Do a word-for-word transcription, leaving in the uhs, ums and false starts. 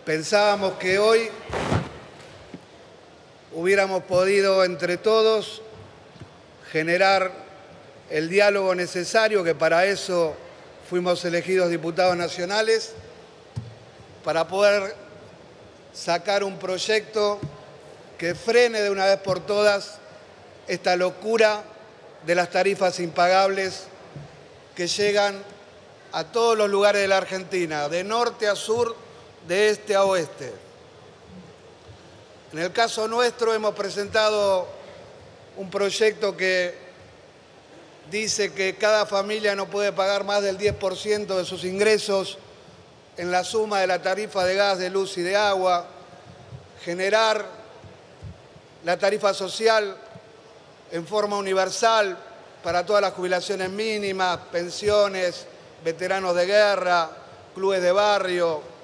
Pensábamos que hoy hubiéramos podido entre todos generar el diálogo necesario, que para eso fuimos elegidos diputados nacionales, para poder sacar un proyecto que frene de una vez por todas esta locura de las tarifas impagables que llegan a todos los lugares de la Argentina, de norte a sur, de este a oeste. En el caso nuestro hemos presentado un proyecto que dice que cada familia no puede pagar más del diez por ciento de sus ingresos en la suma de la tarifa de gas, de luz y de agua, generar la tarifa social en forma universal para todas las jubilaciones mínimas, pensiones, veteranos de guerra, clubes de barrio,